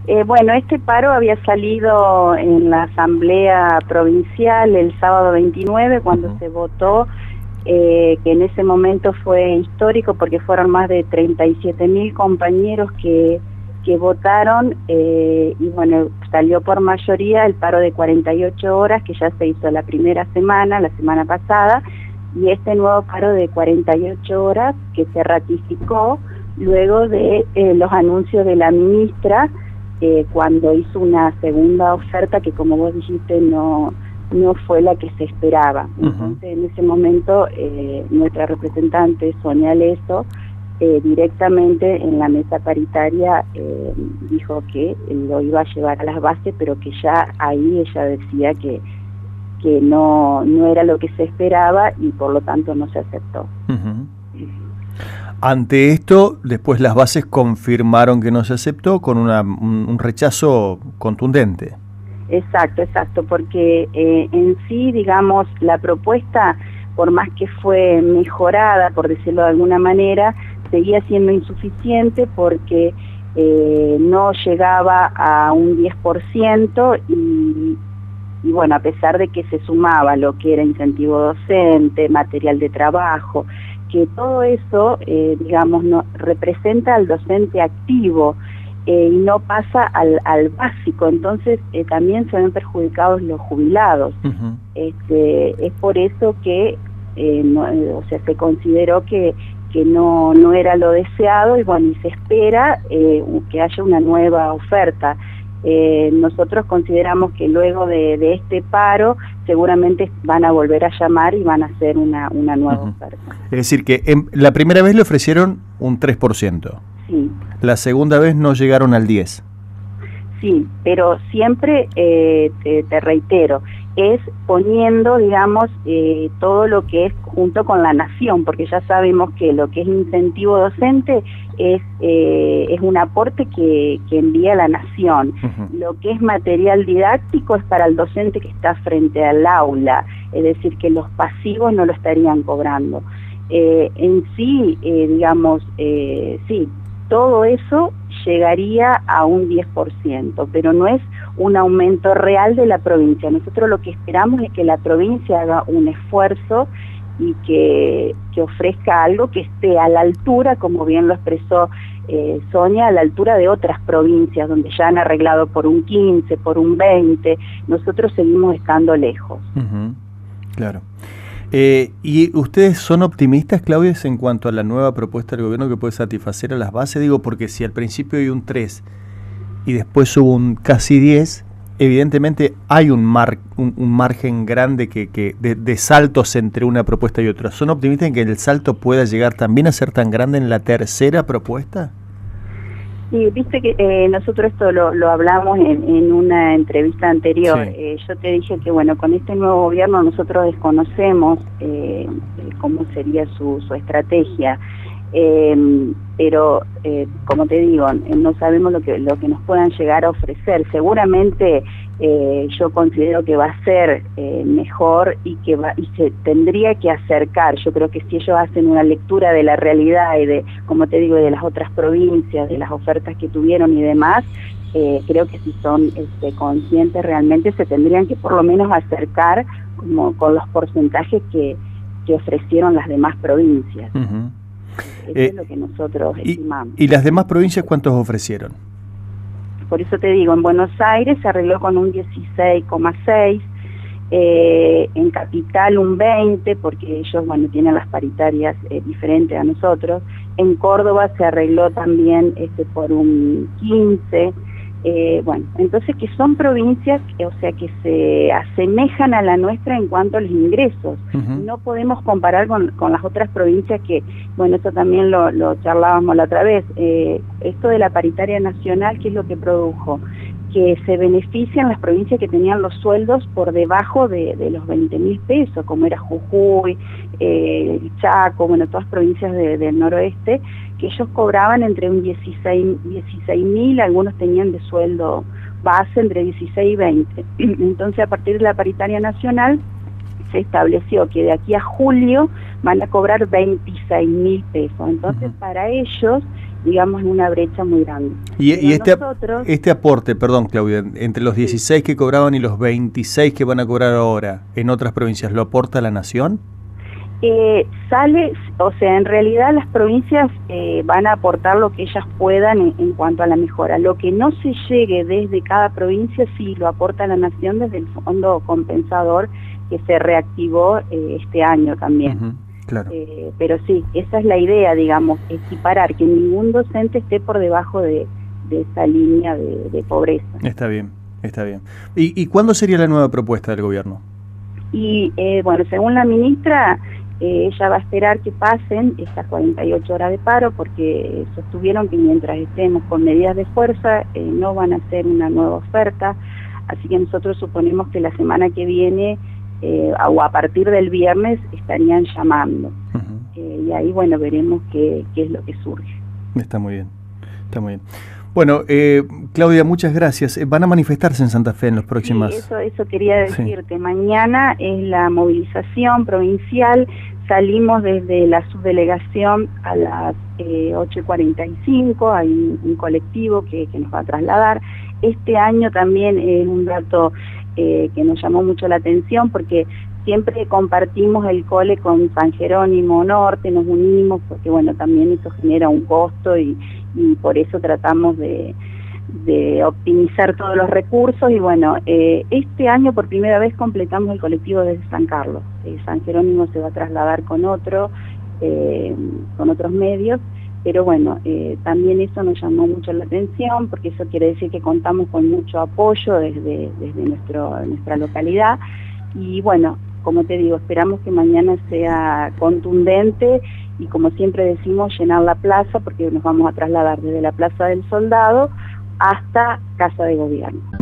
Bueno, este paro había salido en la Asamblea Provincial el sábado 29, cuando se votó, que en ese momento fue histórico porque fueron más de 37.000 compañeros que votaron, y bueno, salió por mayoría el paro de 48 horas, que ya se hizo la primera semana, la semana pasada, y este nuevo paro de 48 horas que se ratificó luego de los anuncios de la ministra, cuando hizo una segunda oferta que, como vos dijiste, no fue la que se esperaba. Entonces, en ese momento, nuestra representante, Sonia Leso, directamente en la mesa paritaria dijo que lo iba a llevar a las bases, pero que ya ahí ella decía que no era lo que se esperaba y por lo tanto no se aceptó. Ante esto, después las bases confirmaron que no se aceptó con un rechazo contundente. Exacto, porque en sí, digamos, la propuesta, por más que fue mejorada, por decirlo de alguna manera, seguía siendo insuficiente porque no llegaba a un 10% y bueno, a pesar de que se sumaba lo que era incentivo docente, material de trabajo, que todo eso, digamos, no representa al docente activo y no pasa al básico, entonces también se ven perjudicados los jubilados. Es por eso que se consideró que no era lo deseado y bueno, y se espera que haya una nueva oferta. Nosotros consideramos que luego de este paro seguramente van a volver a llamar y van a hacer una nueva oferta. Es decir, que la primera vez le ofrecieron un 3%. Sí. La segunda vez no llegaron al 10%. Sí, pero siempre, te reitero, es poniendo, digamos, todo lo que es junto con la nación, porque ya sabemos que lo que es incentivo docente es un aporte que envía la nación. Lo que es material didáctico es para el docente que está frente al aula, es decir, que los pasivos no lo estarían cobrando. En sí, digamos, sí, todo eso llegaría a un 10%, pero no es un aumento real de la provincia. Nosotros lo que esperamos es que la provincia haga un esfuerzo y que ofrezca algo que esté a la altura, como bien lo expresó Sonia, a la altura de otras provincias donde ya han arreglado por un 15, por un 20, nosotros seguimos estando lejos. Claro. ¿Y ustedes son optimistas, Claudia, en cuanto a la nueva propuesta del gobierno que puede satisfacer a las bases? Digo, porque si al principio hay un 3 y después hubo un casi 10, evidentemente hay un margen grande de saltos entre una propuesta y otra. ¿Son optimistas en que el salto pueda llegar también a ser tan grande en la tercera propuesta? Sí, viste que nosotros esto lo hablamos en una entrevista anterior. Sí. Yo te dije que bueno, con este nuevo gobierno nosotros desconocemos cómo sería su estrategia, pero como te digo, no sabemos lo que nos puedan llegar a ofrecer. Seguramente yo considero que va a ser mejor y se tendría que acercar. Yo creo que si ellos hacen una lectura de la realidad y de, como te digo, de las otras provincias, de las ofertas que tuvieron y demás, creo que si son conscientes realmente se tendrían que por lo menos acercar como con los porcentajes que ofrecieron las demás provincias. Eso es lo que nosotros estimamos. ¿Y las demás provincias cuántos ofrecieron? Por eso te digo, en Buenos Aires se arregló con un 16,6, en Capital un 20, porque ellos, bueno, tienen las paritarias diferentes a nosotros. En Córdoba se arregló también por un 15. Bueno, entonces que son provincias, o sea, que se asemejan a la nuestra en cuanto a los ingresos. No podemos comparar con las otras provincias que, bueno, esto también lo charlábamos la otra vez. Esto de la paritaria nacional, ¿qué es lo que produjo? Que se benefician las provincias que tenían los sueldos por debajo de los 20.000 pesos, como era Jujuy, Chaco, bueno, todas provincias del noroeste, que ellos cobraban entre un 16.000, algunos tenían de sueldo base entre 16 y 20. Entonces, a partir de la paritaria nacional, se estableció que de aquí a julio van a cobrar 26.000 pesos. Entonces, para ellos digamos, una brecha muy grande. Y este aporte, perdón Claudia, entre los 16 que cobraban y los 26 que van a cobrar ahora en otras provincias, ¿lo aporta la Nación? Sale, o sea, en realidad las provincias van a aportar lo que ellas puedan en cuanto a la mejora. Lo que no se llegue desde cada provincia sí lo aporta la Nación desde el fondo compensador que se reactivó este año también. Claro. Pero sí, esa es la idea, digamos, equiparar, que ningún docente esté por debajo de esa línea de pobreza. Está bien, está bien. ¿Y cuándo sería la nueva propuesta del gobierno? Y bueno, según la ministra, ella va a esperar que pasen estas 48 horas de paro porque sostuvieron que mientras estemos con medidas de fuerza no van a hacer una nueva oferta, así que nosotros suponemos que la semana que viene o a partir del viernes estarían llamando. Y ahí, bueno, veremos qué es lo que surge. Está muy bien, está muy bien. Bueno, Claudia, muchas gracias. ¿Van a manifestarse en Santa Fe en los próximos...? Sí, eso quería decirte. Sí. Mañana es la movilización provincial. Salimos desde la subdelegación a las 8:45. Hay un colectivo que nos va a trasladar. Este año también es un dato que nos llamó mucho la atención porque siempre compartimos el cole con San Jerónimo Norte, nos unimos porque bueno, también eso genera un costo y por eso tratamos de optimizar todos los recursos y bueno, este año por primera vez completamos el colectivo desde San Carlos. San Jerónimo se va a trasladar con otros medios, pero bueno, también eso nos llamó mucho la atención porque eso quiere decir que contamos con mucho apoyo desde nuestra localidad y bueno, como te digo, esperamos que mañana sea contundente y como siempre decimos, llenar la plaza porque nos vamos a trasladar desde la Plaza del Soldado hasta Casa de Gobierno.